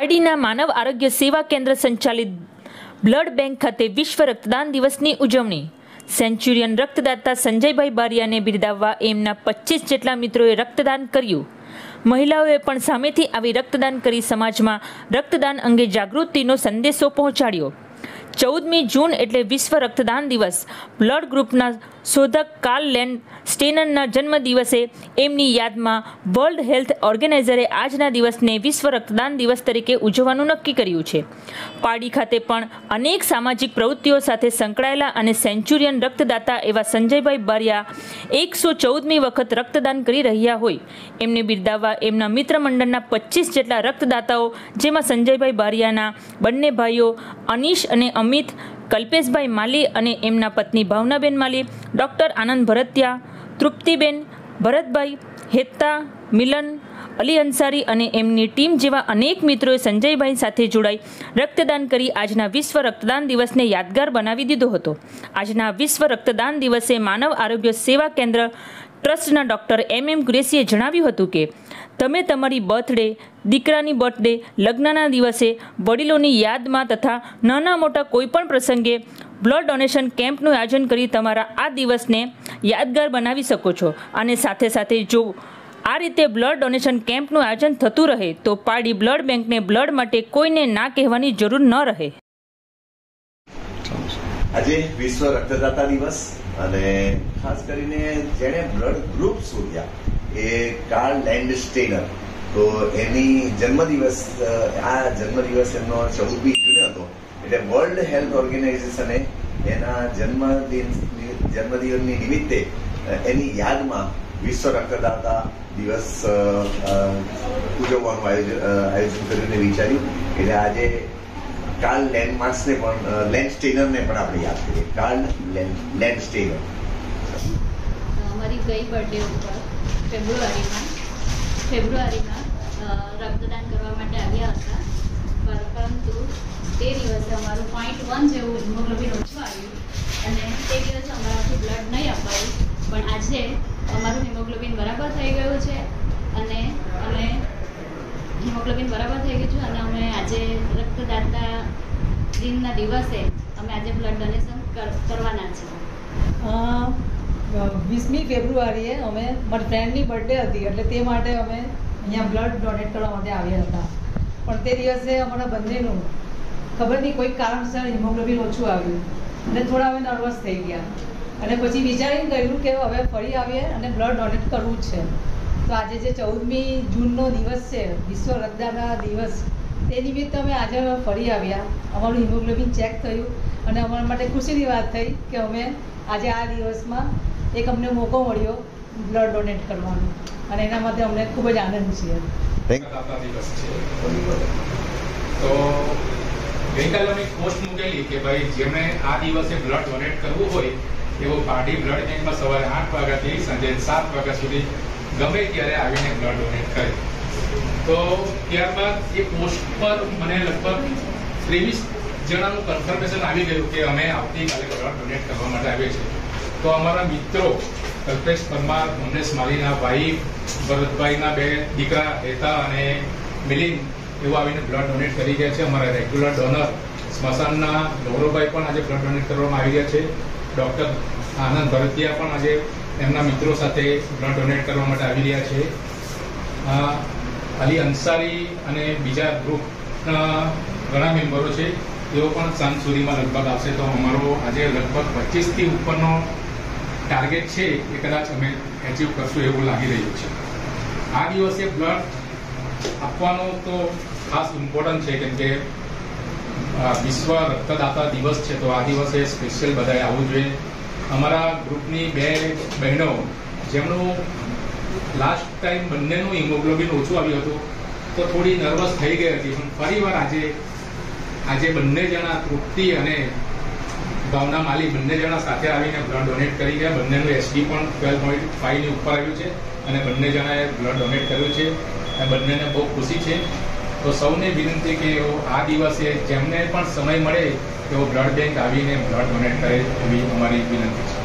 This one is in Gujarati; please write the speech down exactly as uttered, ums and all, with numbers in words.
પારડીના માનવ આરોગ્ય સેવા કેન્દ્ર સંચાલિત બ્લડ બેંક ખાતે વિશ્વ રક્તદાન દિવસની ઉજવણી. સેન્ચુરિયન રક્તદાતા સંજયભાઈ બારિયાને બિરદાવવા એમના પચીસ જેટલા મિત્રોએ રક્તદાન કર્યું. મહિલાઓએ પણ સામેથી આવી રક્તદાન કરી સમાજમાં રક્તદાન અંગે જાગૃતિનો સંદેશો પહોંચાડ્યો. ચૌદમી જૂન એટલે વિશ્વ રક્તદાન દિવસ. બ્લડ ગ્રુપના શોધક કાર્લ લેન્ડ સ્ટેનરના જન્મદિવસે એમની યાદમાં વર્લ્ડ હેલ્થ ઓર્ગેનાઇઝરે આજના દિવસને વિશ્વ રક્તદાન દિવસ તરીકે ઉજવવાનું નક્કી કર્યું છે. પારડી ખાતે પણ અનેક સામાજિક પ્રવૃત્તિઓ સાથે સંકળાયેલા અને સેન્ચુરિયન રક્તદાતા એવા સંજયભાઈ બારિયા એકસો ચૌદમી વખત રક્તદાન કરી રહ્યા હોય એમને બિરદાવવા એમના મિત્ર મંડળના પચીસ જેટલા રક્તદાતાઓ, જેમાં સંજયભાઈ બારિયાના બંને ભાઈઓ અનીશ અને અમિત, કલ્પેશભાઈ માલી અને એમના પત્ની ભાવનાબેન માલી, ડૉક્ટર આનંદ ભરતિયા, તૃપ્તિબેન, ભરતભાઈ, હેતા, મિલન, અલી અંસારી અને એમની ટીમ જેવા અનેક મિત્રોએ સંજયભાઈ સાથે જોડાઈ રક્તદાન કરી આજના વિશ્વ રક્તદાન દિવસને યાદગાર બનાવી દીધો હતો. આજના વિશ્વ રક્તદાન દિવસે માનવ આરોગ્ય સેવા કેન્દ્ર ટ્રસ્ટના ડૉક્ટર એમ એમ કુરેશીએ જણાવ્યું હતું કે તમે તમારી બર્થડે, દીકરાની બર્થડે, લગ્નના દિવસે, વડીલોની યાદમાં તથા નાના મોટા કોઈપણ પ્રસંગે બ્લડ ડોનેશન કેમ્પનું આયોજન કરી તમારા આ દિવસને યાદગાર બનાવી શકો છો. અને સાથે સાથે જો આ રીતે બ્લડ ડોનેશન કેમ્પનું આયોજન થતું રહે તો પારડી બ્લડ બેંકને બ્લડ માટે કોઈને ના કહેવાની જરૂર ન રહે. આજે વિશ્વ રક્તદાતા દિવસ અને ખાસ કરીને જેણે બ્લડ ગ્રુપ શોધ્યા એ કાર્લ લેન્ડ સ્ટેનર, તો એની જન્મદિવસ આ જન્મદિવસ એમનો ચૌદમી જૂને હતો. એટલે વર્લ્ડ હેલ્થ ઓર્ગેનાઇઝેશને એના જન્મદિન જન્મદિવસની નિમિત્તે એની યાદમાં વિશ્વ રક્તદાતા દિવસ ઉજવવાનું આયોજન કર્યું ને વિચાર્યું. એટલે આજે કાર્લ લેન્ડમાર્ક્સને પણ લેન્ડ સ્ટેનરને પણ આપણે યાદ કરીએ. કાર્લ લેન્ડ સ્ટેનર અમારી ગઈ બર્થડે ઉપર ફેબ્રુઆરીમાં ફેબ્રુઆરીમાં રક્તદાન કરવા માટે આવ્યા હતા, પરંતુ તે દિવસે અમારું પોઈન્ટ વન જેવું હિમોગ્લોબિન ઓછું આવ્યું અને તે દિવસે અમારાથી બ્લડ નહીં અપાયું. પણ આજે અમારું હિમોગ્લોબિન બરાબર થઈ ગયું છે અને અમે હિમોગ્લોબિન બરાબર થઈ ગયું છે અને અમે આજે રક્તદાતા દિનના દિવસે અમે આજે બ્લડ ડોનેશન કરવાના છીએ. વીસમી ફેબ્રુઆરીએ અમે મારી ફ્રેન્ડની બર્થડે હતી એટલે તે માટે અમે અહીંયા બ્લડ ડોનેટ કરવા માટે આવ્યા હતા. પણ તે દિવસે અમારા બંનેનું ખબર નહીં કોઈ કારણસર હિમોગ્લોબિન ઓછું આવ્યું અને થોડા અમે નર્વસ થઈ ગયા અને પછી વિચારીને કહ્યું કે હવે ફરી આવીએ અને બ્લડ ડોનેટ કરવું જ છે. તો આજે જે ચૌદમી જૂનનો દિવસ છે, વિશ્વ રક્તદાતા દિવસ, તે નિમિત્તે અમે આજે ફરી આવ્યા. અમારું હિમોગ્લોબિન ચેક થયું અને અમારા માટે ખુશીની વાત થઈ કે અમે આજે આ દિવસમાં એક અમને મોકો મળ્યો બ્લડ ડોનેટ કરવાનો અને એના માટે અમને ખૂબ જ આનંદ છે. તો ગઈકાલે અમે પોસ્ટ મૂકેલી કે ભાઈ જેમણે આ દિવસે બ્લડ ડોનેટ કરવું હોય એવો પારડી બ્લડ બેંકમાં સવારે આઠ વાગ્યાથી સાંજે સાત વાગ્યા સુધી ગમે ત્યારે આવીને બ્લડ ડોનેટ કરે. તો ત્યારબાદ એ પોસ્ટ પર મને લગભગ ત્રેવીસ જણાનું કન્ફર્મેશન આવી ગયું કે અમે આવતીકાલે બ્લડ ડોનેટ કરવા માટે આવીએ છીએ. તો અમારા મિત્રો કલ્પેશ પરમાર, મમનેશ માલીના ભાઈ, ભરતભાઈના બે દીકરા હેતા અને મિલિન એવું આવીને બ્લડ ડોનેટ કરી ગયા છે. અમારા રેગ્યુલર ડોનર સ્મશાનના ગૌરવભાઈ પણ આજે બ્લડ ડોનેટ કરવામાં આવી ગયા છે. ડૉક્ટર આનંદ ભરતિયા પણ આજે એમના મિત્રો સાથે બ્લડ ડોનેટ કરવા માટે આવી રહ્યા છે. અલી અંસારી અને બીજા ગ્રુપના ઘણા મેમ્બરો છે, તેઓ પણ સાંજ સુધીમાં લગભગ આવશે. તો અમારો આજે લગભગ પચીસથી ઉપરનો ટાર્ગેટ છે એ કદાચ અમે એચીવ કરશું એવું લાગી રહ્યું છે. આ દિવસે બ્લડ આપવાનો તો ખાસ ઇમ્પોર્ટન્ટ છે કેમ કે વિશ્વ રક્તદાતા દિવસ છે. તો આ દિવસે સ્પેશિયલ બધાએ આવવું જોઈએ. અમારા ગ્રુપની બે બહેનો જેમનું લાસ્ટ ટાઈમ બંનેનું હિમોગ્લોબિન ઓછું આવ્યું હતું તો થોડી નર્વસ થઈ ગઈ હતી, પણ ફરીવાર આજે આજે બંને જણા તૃપ્તિ અને ભાવના માલી બંને જણા સાથે આવીને બ્લડ ડોનેટ કરી ગયા. બંનેનું એસડી પણ ટ્વેલ્વ પોઈન્ટ ફાઈવની ઉપર આવ્યું છે અને બંને જણાએ બ્લડ ડોનેટ કર્યું છે. બંનેને બહુ ખુશી છે. તો સૌને વિનંતી કે આ દિવસે જેમને પણ સમય મળે તેઓ બ્લડ બેંક આવીને બ્લડ ડોનેટ કરે એવી અમારી વિનંતી છે.